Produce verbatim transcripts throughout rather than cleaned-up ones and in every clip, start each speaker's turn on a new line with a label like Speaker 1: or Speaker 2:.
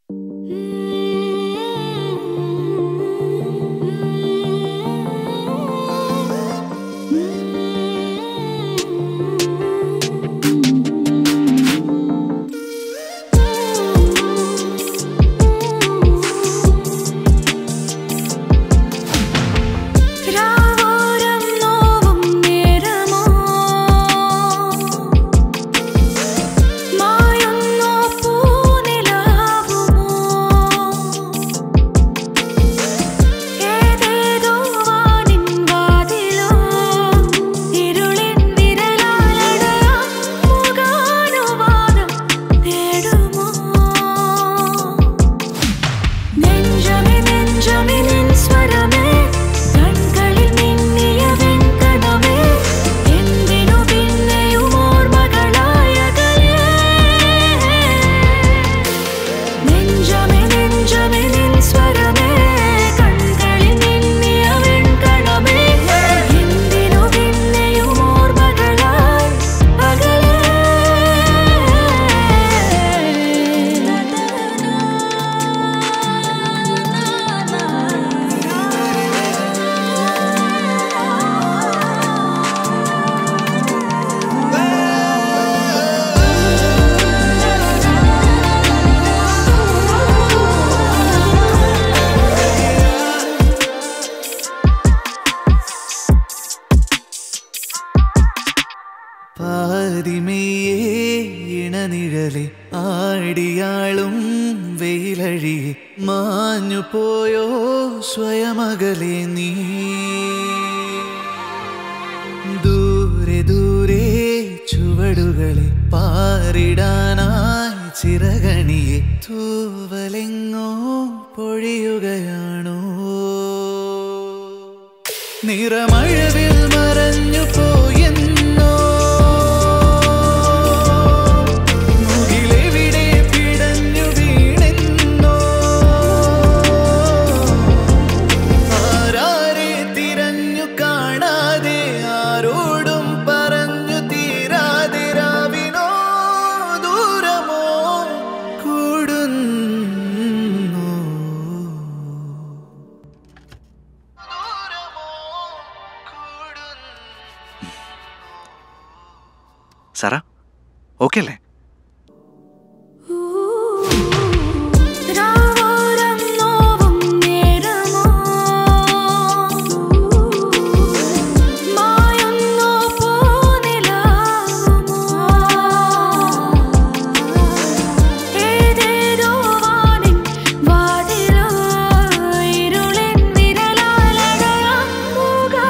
Speaker 1: Sarah okay അല്ലേ?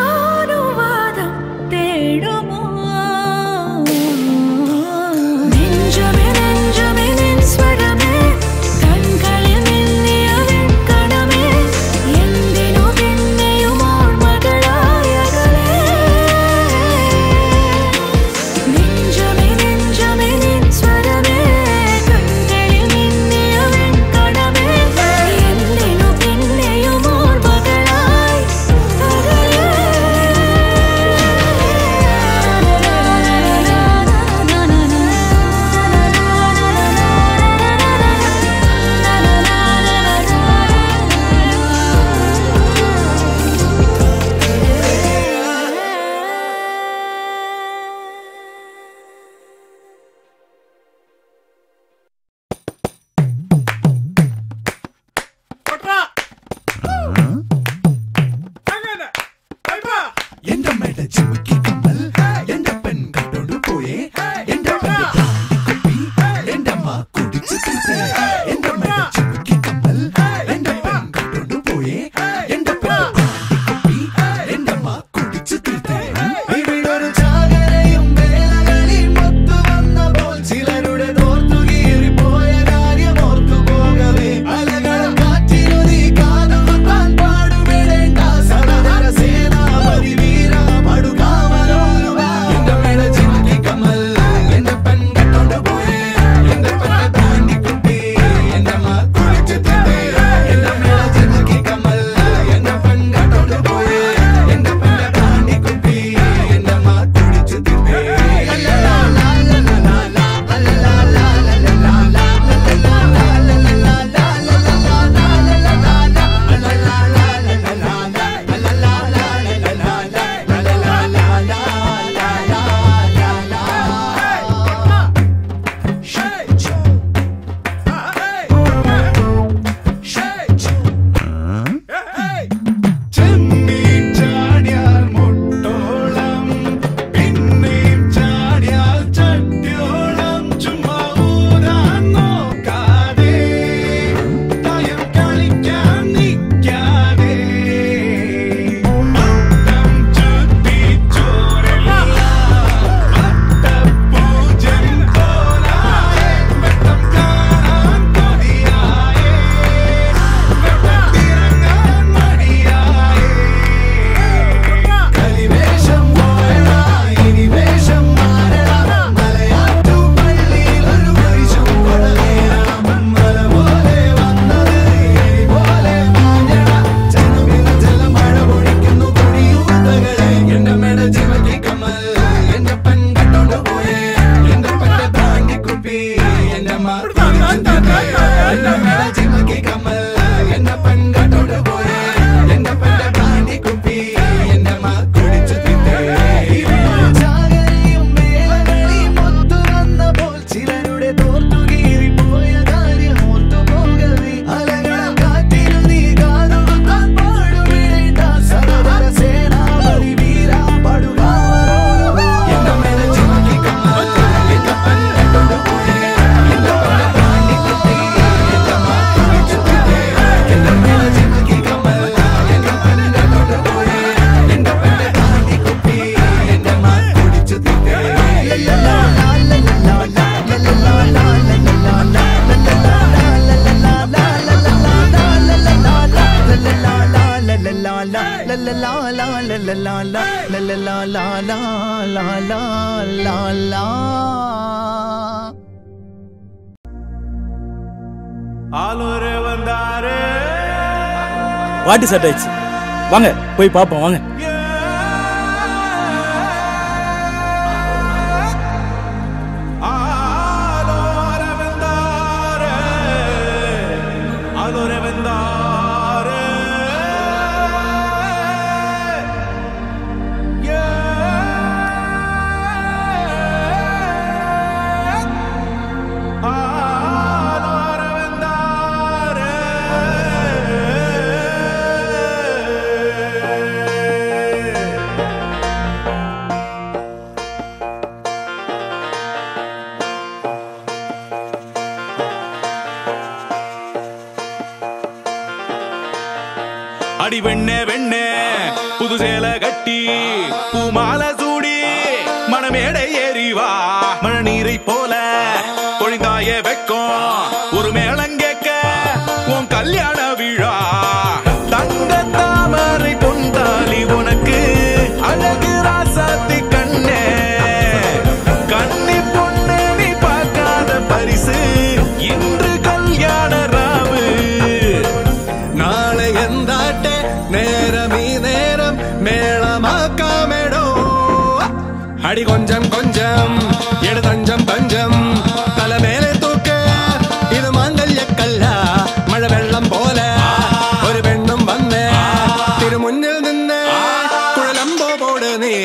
Speaker 2: Me வாட்டி set ஆயிடுச்சு. வாங்க போய் பாப்போம் வாங்க.
Speaker 3: அடி வெண்ணே வெண்ணே புது சேலை கட்டி பூமாலை சூடி மணமேடை ஏறிவா மழை நீரை போல பொழிந்தாயே வெக்கம் ஒரு மேளங்கேக்க உன் கல்யாண விழா தங்க தாமரை பொந்தாலி உனக்கு அழகு ராசாத்தி கண்ணே கண்ணி பொண்ணு நீ பார்க்காத பரிசு இன்று கல்யாண ராவு நாளை எந்தாட்டே நேரமீ நேரம் மேளமாக்காமெடோ அடி கொஞ்சம் கொஞ்சம் எடு தஞ்சம் பஞ்சம் தலை மேலே தூக்க இது மாங்கல்ய கல்லா மழை வெள்ளம் போல ஒரு பெண்ணும் வந்த திரு முன்னில் நின்ன குழலம்போ போடு நீ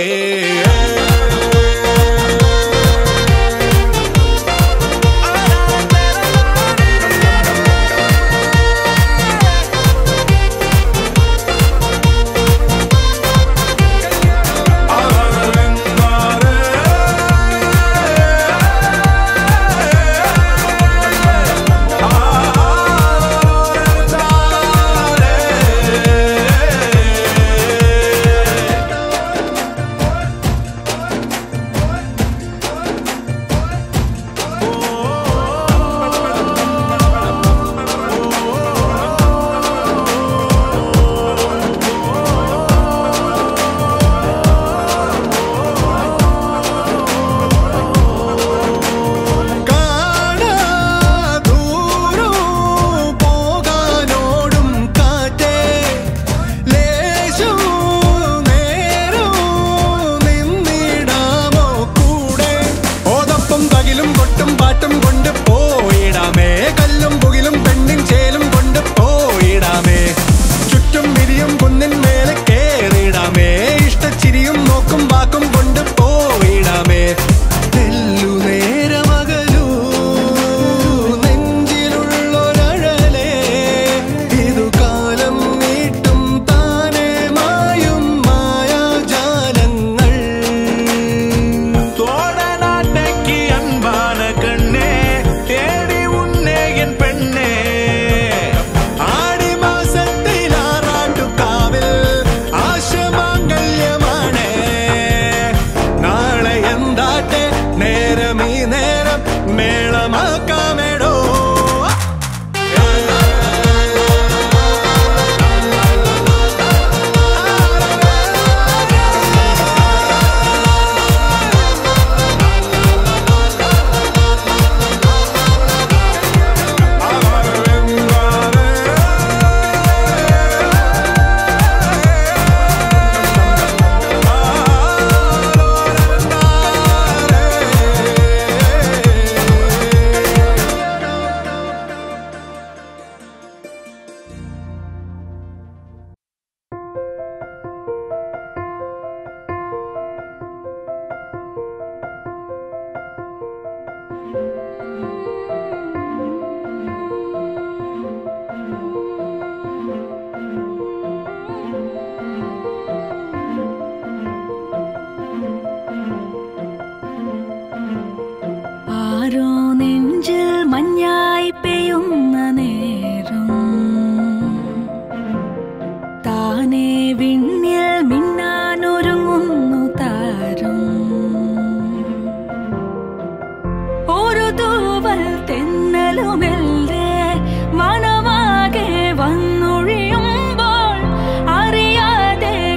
Speaker 4: മനമാകെ വന്നൊഴിയുമ്പോൾ അറിയാതെ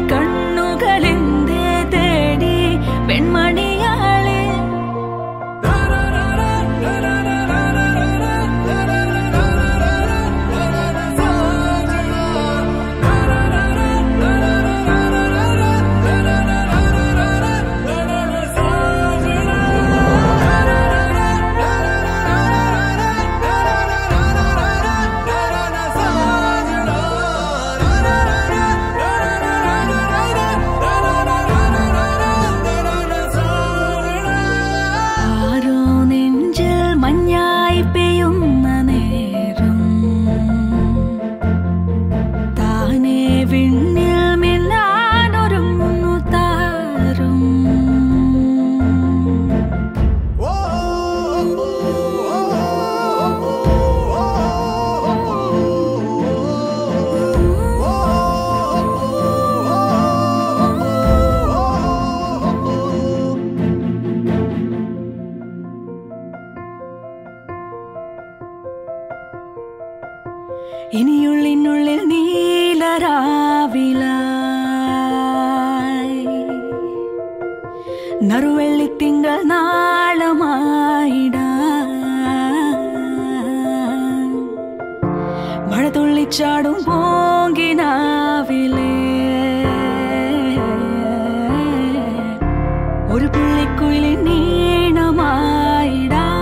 Speaker 4: നറുവെള്ളിത്തിങ്കൾ നാളമായിടാ മഴ തുള്ളിച്ചാടും പോങ്കിനാവിലേ ഒരു പുള്ളിക്കുയിലിൻ നീണമായിടാ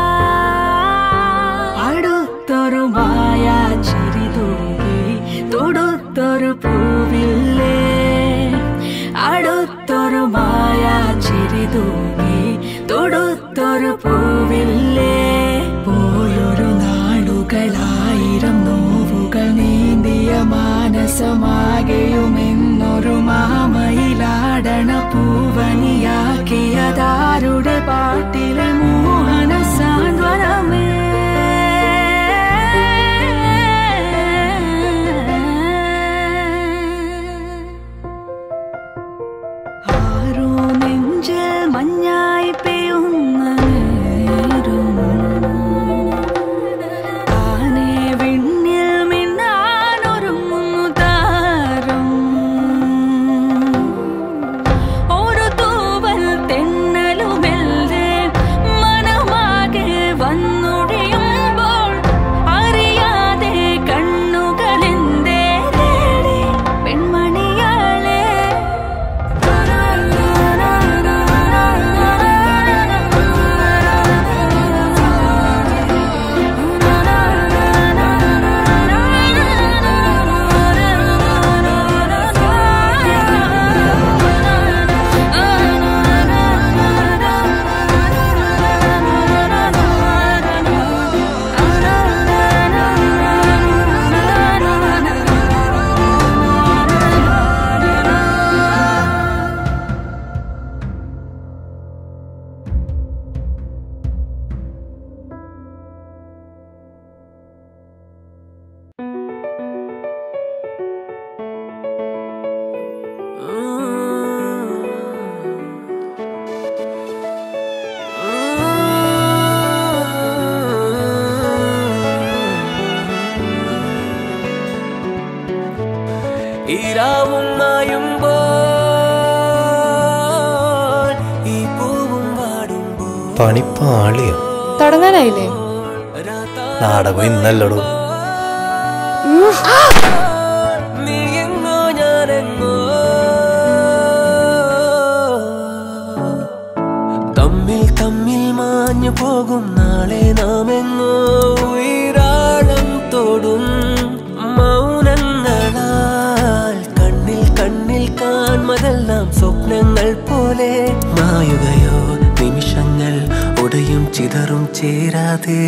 Speaker 4: അടുത്തൊരു മായാ ചിരി തൂകി തൊടുത്തൊരു പൂവില്ലേ അടുത്തൊരു മായാ ചിരി തൂകി തൊടുത്തൊരു പൂവില്ലേ പോയൊരു നാളുകളായിരം നോവുകൾ നീന്തിയ മാനസമാകെയുമെന്നൊരു മാമയിലാടണ പൂവനിയാക്കിയതാരുടെ പാട്ടിലെ മോഹന സാന്ത്വനമേ ആരോ നെഞ്ചിൽ മഞ്ഞായി പെയ്യുന്ന നേരം താനേ വിണ്ണിൽ മിന്നാനൊരുങ്ങുന്നു താരം ഒരു തൂവൽ തെന്നലുമെല്ലെ മനമാകെ വന്നൊടിയുമ്പോൾ അറിയാതെ കണ്ണുകളെന്തേ തേടി പെൺമണിയാളെ
Speaker 5: ഈരാവും മായുമ്പോൾ ഈ പൂവും പാടുമ്പോൾ
Speaker 6: പണിപ്പാളിയോ
Speaker 7: തുടങ്ങാനായില്ലേ?
Speaker 6: നാടകം ഇന്നല്ലടോ.
Speaker 5: നീ എങ്ങോ ഞാനെങ്ങോ തമ്മിൽ തമ്മിൽ മാഞ്ഞു പോകും നാളെ നാമെങ്ങോ ഉയരാളം തോടും മൗനങ്ങളാൽ കണ്ണിൽ കണ്ണിൽ കാൺമതെല്ലാം സ്വപ്നങ്ങൾ പോലെ മായുകയോ നിമിഷങ്ങൾ ഒടയും ചിതറും ചേരാതെ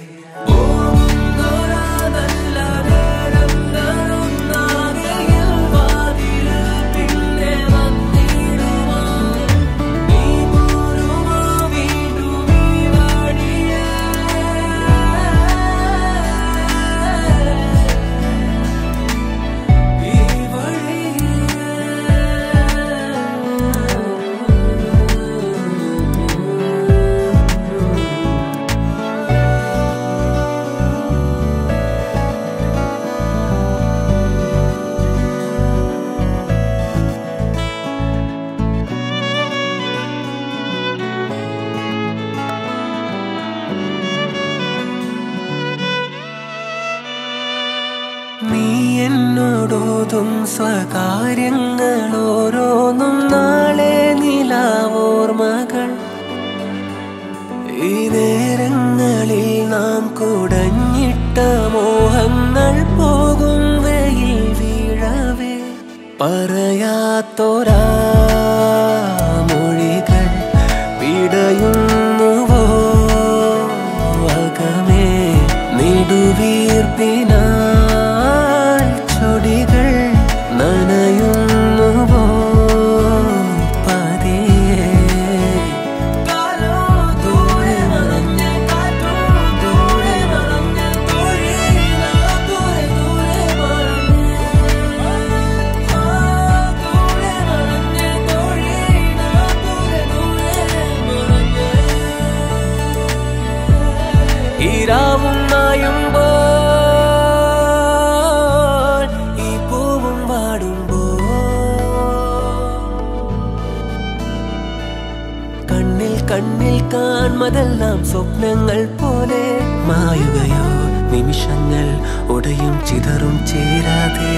Speaker 5: നീ എന്നോടോതും സ്വകാര്യങ്ങൾ ഓരോന്നും നാളെ നിലാവോർമകൾ ഈ നേരങ്ങളിൽ നാം കുടഞ്ഞിട്ട മോഹങ്ങൾ പോകും വെയിൽ വീഴവേ പറയാത്തൊരാ മൊഴികൾ പിടയുന്നുവോ അകമേ നെടുവീർപ്പിനാ ചൊടികൾ നനയുന്നുവോ പതിയെ കാലോ ദൂരെ മറഞ്ഞ കാറ്റോ ദൂരെ മറഞ്ഞ തൊഴിലാ ദൂരെ ദൂരെ മറഞ്ഞ ദൂരെ മറഞ്ഞ തൊഴിലാ മുന്നിൽ കാൺമതെല്ലാം സ്വപ്നങ്ങൾ പോലെ മായുകയോ നിമിഷങ്ങൾ ഉടയും ചിതറും ചേരാതെ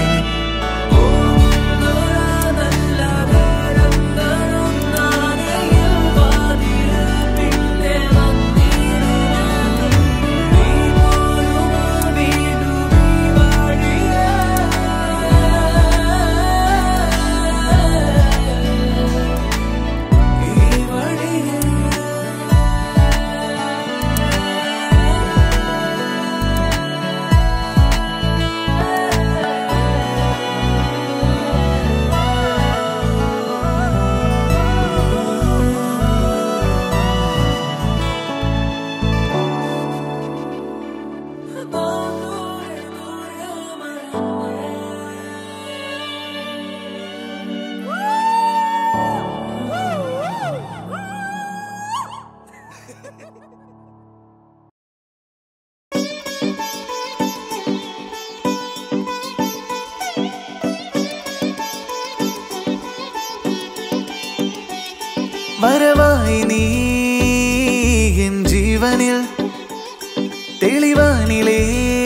Speaker 7: വരവായി നീ എൻ ജീവനിൽ തെളിവാനിലേ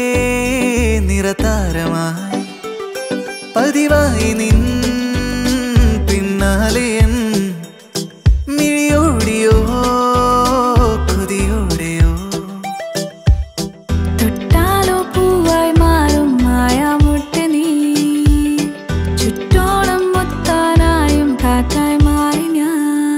Speaker 7: നിറതാരമായി പതിവായി നിൻ പിന്നാലെ എൻ മിഴിയോടിയോ കൊതിയോടെയോ
Speaker 4: തൊട്ടാലോ പൂവായി മാറും മായാമുട്ട് നീ ചുറ്റോളം മുത്താനായും കാറ്റായി മാറി ഞാൻ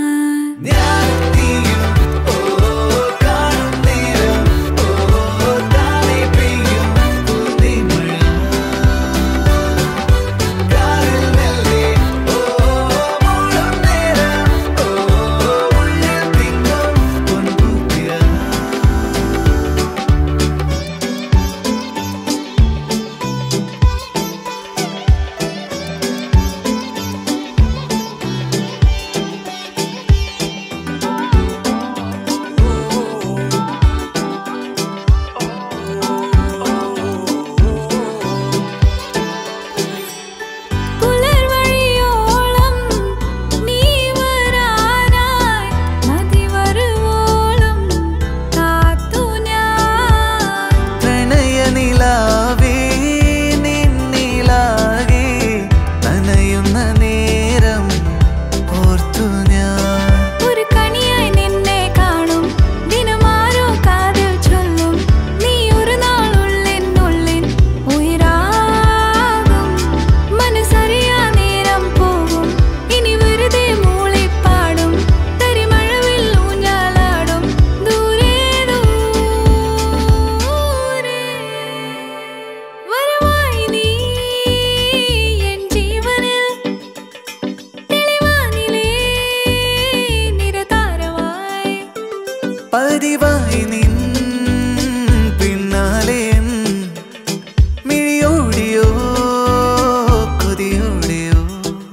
Speaker 7: പതിവായി നിൻ പിന്നാലെ മിഴിയോടിയോ കൊതിയോടെയോ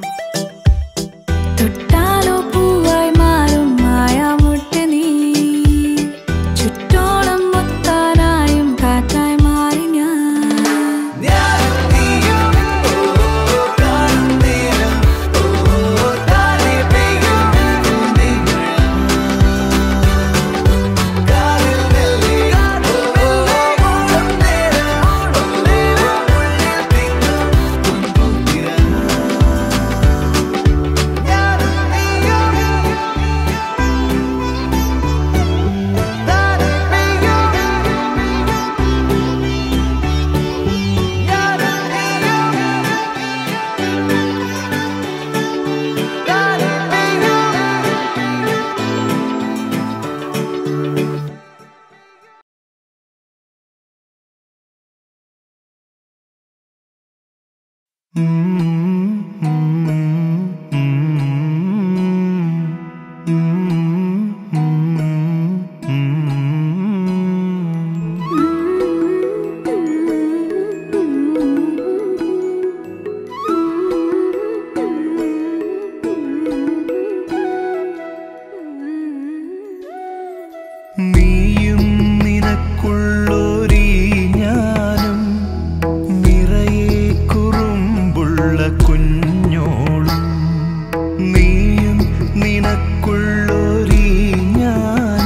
Speaker 4: തൊട്ടാലോ പൂവായി മാറും മായാമുട്ട് നീ ചുറ്റോളം മുത്താനായും കാറ്റായി മാറി ഞാൻ
Speaker 7: നീയും നിനക്കുള്ളൊരീ ഞാനും നിറയെ കുറുമ്പുള്ള കുഞ്ഞോളും നീയും നിനക്കുള്ളൊരീ ഞാൻ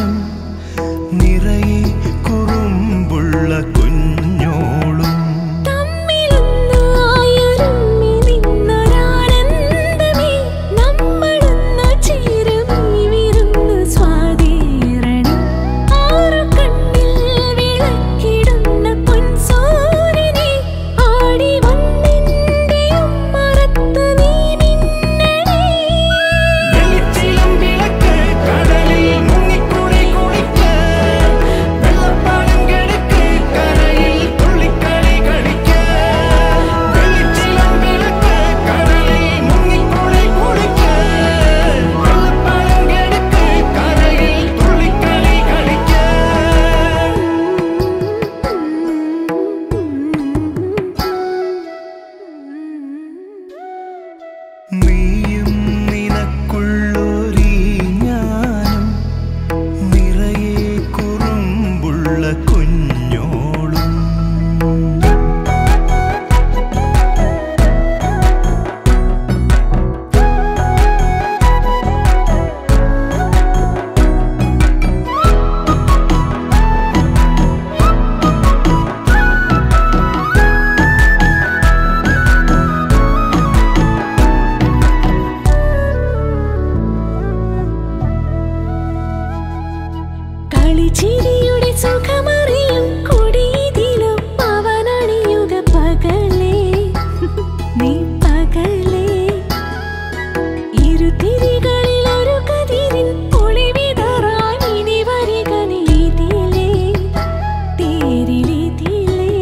Speaker 7: നീയും നിനക്കുള്ളൊരീ ഞാനും നിറയെ കുറുമ്പുള്ള കുഞ്ഞോളും.
Speaker 4: കളിച്ചിരിയുടെ സുഖമറിയും കൊടിയതിലും അവനണിയുക പകലേ നീ പകലേ. ഇരുതിരികളിൽ ഒരു കതിരിൻ ഒളിവിതറാൻ ഇനി വരിക നീ ഇതിലേ തേരിലിതിലേ.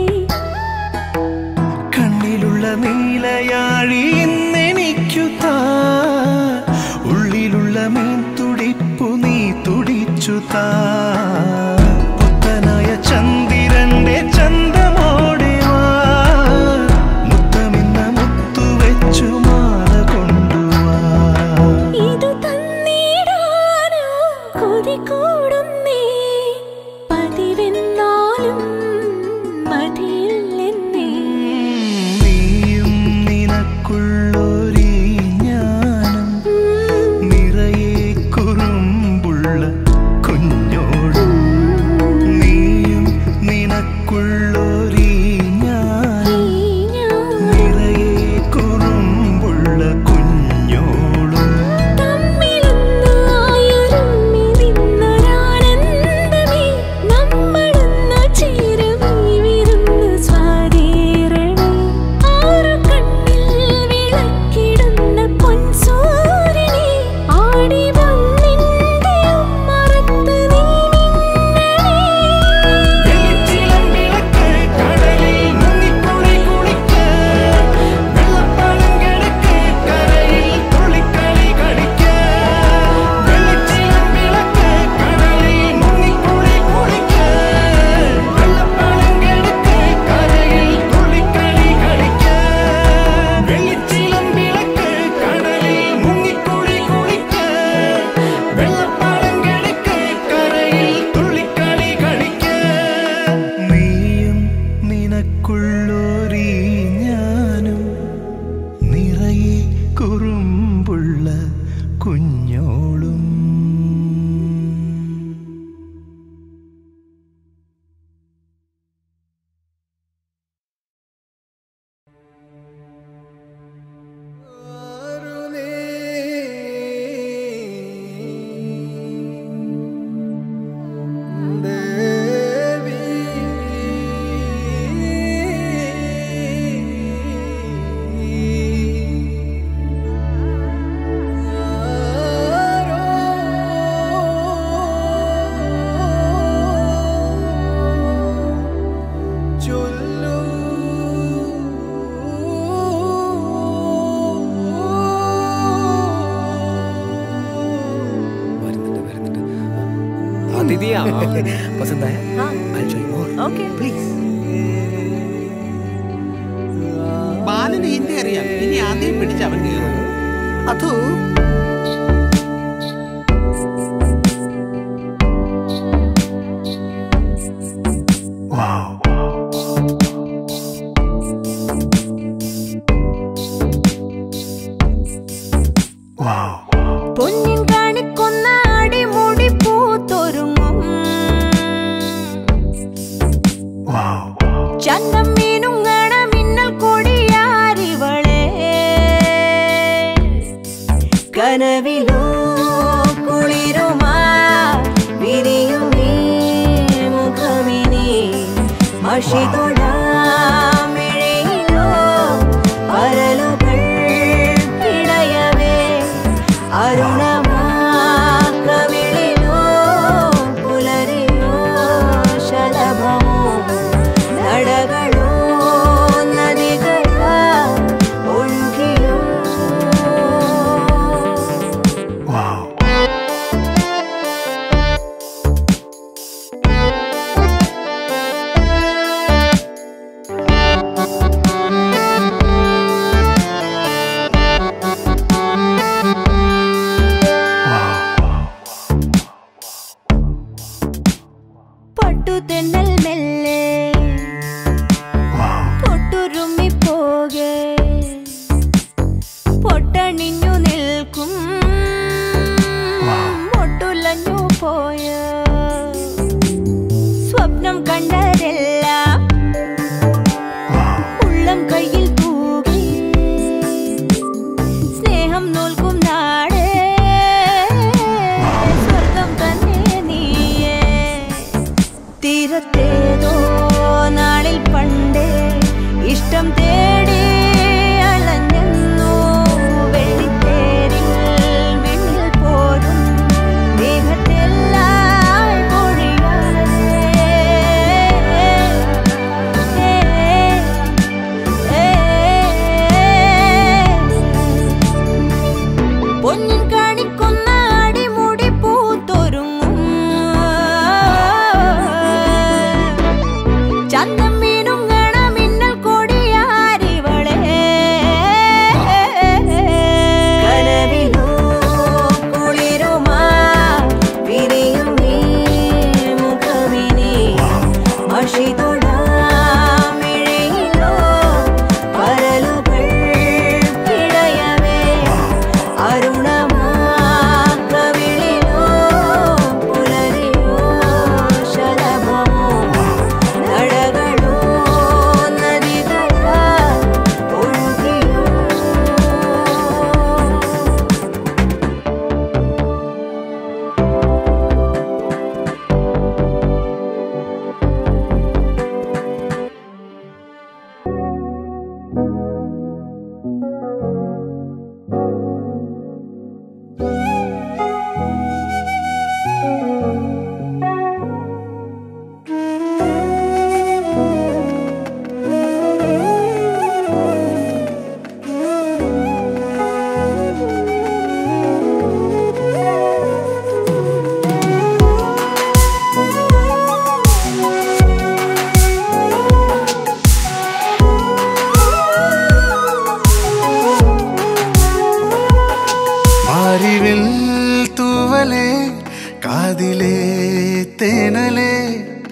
Speaker 7: കണ്ണിലുള്ള നീലയാഴി ഇന്നെനിക്കു താ, ഉള്ളിലുള്ള മീൻ തുടിപ്പു നീ തുടിച്ചു താ. പുത്തനായ ചന്ദ്രന്റെ ചന്തമോടെ വാ, മുത്തമിന്ന മുത്തുവെച്ചു മാല കൊണ്ടുവാ.
Speaker 4: ഇതു തന്നിടാനോ കൊതി കൂടുന്നേ, പതിവെന്നാലും മതിയില്ലെന്നേ.
Speaker 7: നീയും നിനക്കുള്ളൊരീ ഞാനും നിറയെ കുറുമ്പുള്ള കുഞ്ഞോളും. നീയും നിനക്കുള്ളൊരീ ഞാനും നിറയെ കുറുമ്പുള്ള കുഞ്ഞോളും.
Speaker 4: തമ്മിലൊന്നായൊരുമ്മി നിന്നൊരാനന്ദമേ, നമ്മളൊന്നു ചേരുമീ വിരുന്നു സ്വാതേരണേ. ആറു കണ്ണിൽ വിളക്കിടുന്ന പൊൻസൂര്യനേ, ആടി വന്നിന്റെയും മറത്ത് നീ മിന്നണേ.
Speaker 7: വെളിച്ചിലം വിളക്ക് കടലിൽ മുങ്ങിക്കുളി കുളിക്ക്, വെള്ളപ്പാളം കിടക്ക് കരയിൽ തുള്ളിക്കളി കളിക്ക്. വെളിച്ചിലം വിളക്ക് കടലിൽ മുങ്ങിക്കുളി കുളിക്ക്, വെള്ളപ്പാളം കിടക്ക് കരയിൽ തുള്ളിക്കളി കളിക്ക്. വെളിച്ചിലം വിളക്ക് കടലിൽ മുങ്ങിക്കുളി കുളിക്ക്, വെള്ളപ്പാളം കിടക്ക് കരയിൽ തുള്ളിക്കളി കളിക്ക്. നീയും നിനക്കുള്ളൊരീ ഞാനും നിറയെ കുറുമ്പുള്ള കുഞ്ഞോളും.
Speaker 8: ബാലന് ഹിന്ദി അറിയാം, ഇനി ആദ്യം പിടിച്ച് അവൻ കയറും.
Speaker 7: അതോ
Speaker 4: പൊന്നിൻ കാണിക്കൊന്ന അടിമുടി പൂത്തൊരുങ്ങും ചന്തം മീനുങ്ങണ മിന്നൽ കൊടിയാരിവളെ. കനവിലോ കുളിരുമാ വിരിയും നീ മുഖമിനി മഷിതൊടാമിഴിയിലോ പരലുകൾ പിടയവേ. അരുണമാ കവിളിലോ പുലരിലോ ശലഭമോ നടകളോ നദികളാ ഒഴുകിയോ.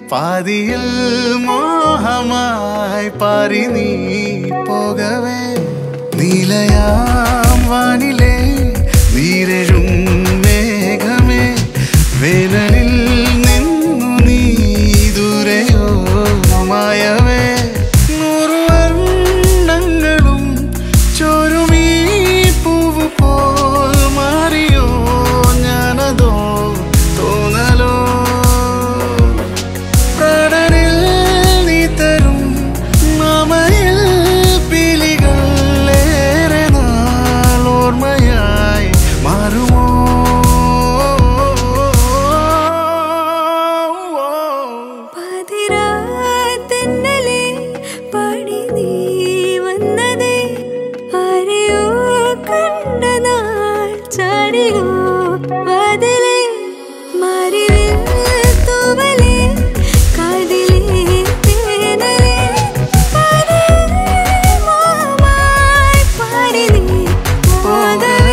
Speaker 7: പാതിയിൽ മോഹമായി പാറി നീ പോകവേ നീലയാം വാനിലെ നീരഴും മേഘമേ വേനലിൽ നിന്നു നീ ദൂരെയോ മായവേ നൂറു വർണ്ണങ്ങളും ചോരുമീ പൂവ് പോൽ മാറിയോ ഞാനതോ തോന്നലോ പ്രാണനിൽ നീ തരും മാമയിൽ പിലികൾ ഏറെ നാൾ ഓർമ്മയായി മാറുമോ
Speaker 4: പതിരാത്തെന്നലെ പാടി നീ വന്നതേ ആരെയോ കണ്ട നാൾ ചാടിയോ വാതിലേ മാറിവിൽ തൂവലേ കാതിലേ തേനലേ പരമമായി പാടി നീ പോകവേ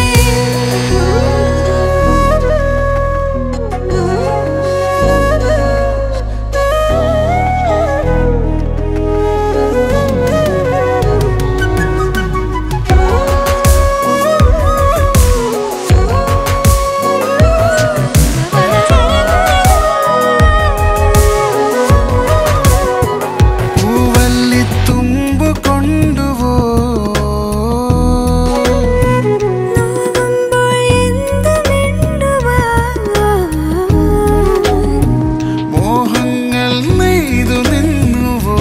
Speaker 7: പൂവല്ലിത്തുമ്പു കൊണ്ടുപോ
Speaker 4: നോവുമ്പോൾ എന്തു മിണ്ടുവാ
Speaker 7: മോഹങ്ങൾ നെയ്തു നിന്നുവോ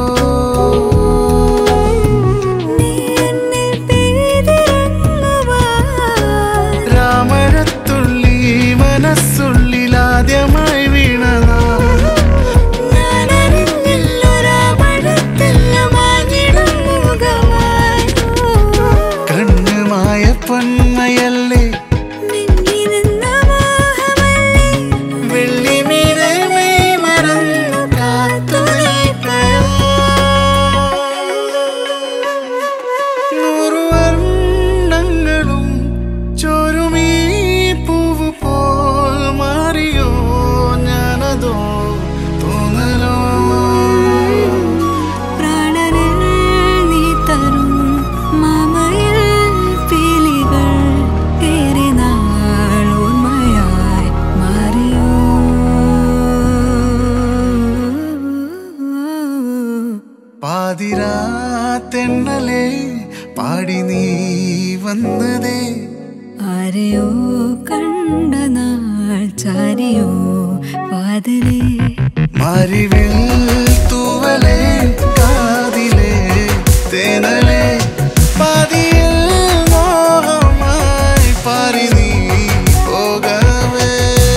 Speaker 4: നീ എന്നിൽ പെയ്തിറങ്ങുവാ
Speaker 7: രാമഴത്തുള്ളി മനസ്സുള്ളിലാദ്യമായി വീണതാ
Speaker 4: ഞാനറിഞ്ഞില്ലൊരാ മഴത്തെല്ലാം മാഞ്ഞിടും മുഖമായി
Speaker 7: കണ്ണുമായ പൊന്മയല്ലേ
Speaker 4: മിന്നി നിന്ന മോഹമല്ലേ
Speaker 7: വെള്ളിമീനെ മെയ് മറന്നു
Speaker 4: കാത്തുനിൽക്കയോ
Speaker 7: നൂറു വർണ്ണങ്ങളും ചോരുമീ പൂവ് പോൽ മാറിയോ ഞാനതോ തോന്നലോ
Speaker 4: പ്രാണനിൽ നീ തരും മാമയിൽ പീലികൾ ഏറെ നാൾ ഓർമ്മയായി മാറിയോ
Speaker 7: പാതിരാത്തെന്നലെ പാടി നീ വന്നതേ
Speaker 4: ആരെയോ കണ്ട നാൾ ചാരിയോ വാതിലേ
Speaker 7: മാറിവിൽ തൂവലേ കാതിലേ തേനലേ പാതിയിൽ മോഹമായി പാറി നീ പോകവേ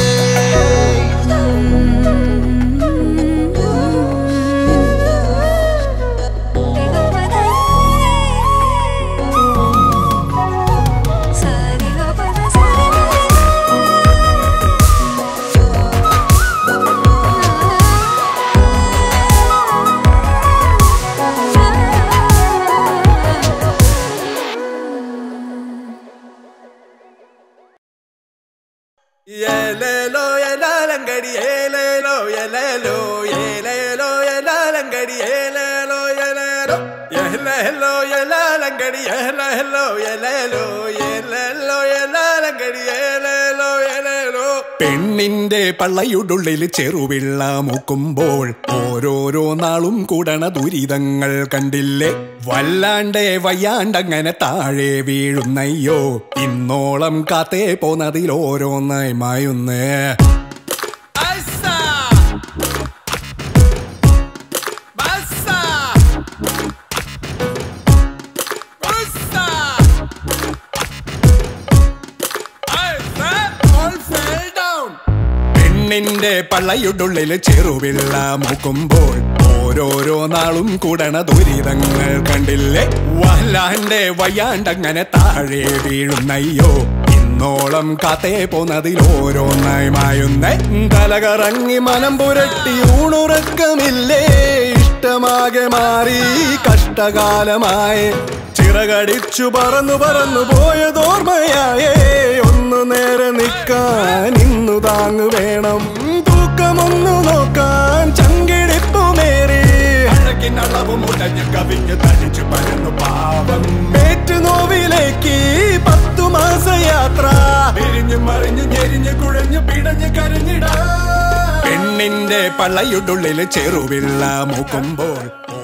Speaker 3: ഏലേലോ ഏലാലങ്കടി ഏലേലോ ഏലേലോ ഏലേലോ ഏലാലങ്കടി ഏലേലോ ഏലേലോ ഏലേലോ ഏലാലങ്കടി ഏലേലോ ഏലേലോ ഏലേലോ ഏലാലങ്കടി ഏലേലോ ഏലേലോ പെണ്ണിന്റെ പള്ളയുടുള്ളിൽ ചെറുവിള്ള മൂക്കുമ്പോൾ ഓരോരോ നാളും കൂടണ ദുരിതങ്ങൾ കണ്ടില്ലേ വല്ലാണ്ടേ വയ്യാണ്ടങ്ങനെ താഴെ വീഴുന്നയ്യോ ഇന്നോളം കാത്തേ പോന്നതിൽ ഓരോന്നായി മായുന്നേ പെണ്ണിന്റെ പള്ളയുടുള്ളിൽ ചെറുവിള്ള മൂക്കുമ്പോൾ ഓരോരോ നാളും കൂടണ ദുരിതങ്ങൾ കണ്ടില്ലേ വല്ലാണ്ടേ വയ്യാണ്ടങ്ങനെ താഴെ വീഴുന്നയ്യോ ഇന്നോളം കാത്തേ പോന്നതിൽ ഓരോന്നായി മായുന്നേ തലകറങ്ങി മനം പുരട്ടി ഊണുറക്കമില്ലേ ഇഷ്ടമാകെ മാറി കഷ്ടകാലമായി ചിറകടിച്ചു പറന്നു പറന്നു പോയതോർമ്മയായേ നേരെ നിൽക്കാൻ ഇന്നു താങ്ങു വേണം തൂക്കമൊന്നു നോക്കാൻ കവിഞ്ഞ് തടിച്ചു പരന്നു പാവം മേറ്റുനോവിലേക്ക് പത്തു മാസ യാത്ര പിരിഞ്ഞു മറിഞ്ഞു ഞെരിഞ്ഞു കുഴഞ്ഞു പിടഞ്ഞു കരഞ്ഞിട പെണ്ണിന്റെ പള്ളയുടുള്ളില് ചെറുവിള്ള മൂക്കുമ്പോൾ